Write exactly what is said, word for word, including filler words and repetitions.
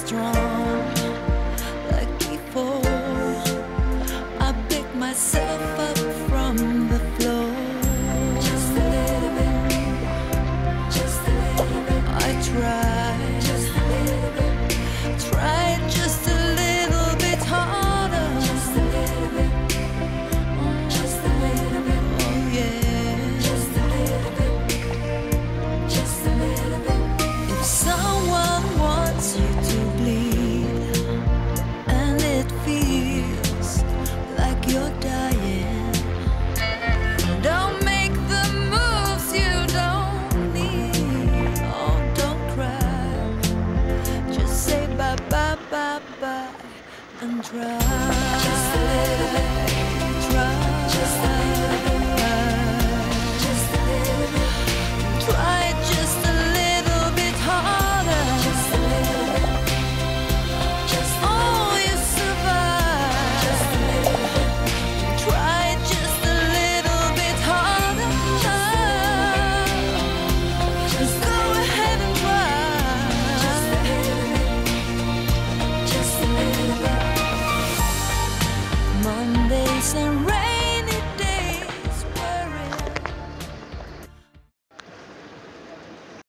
strong like before. I pick myself up from the floor. Just a little bit, just a little bit. I try, just a little bit. Try just a little bit harder. Just a little bit, oh, just a little bit. Oh yeah, just a little bit, just a little bit. If someone wants you to bleed and it feels like you're dying, don't make the moves you don't need. Oh, don't cry. Just say bye bye bye bye and try. Just a little bit.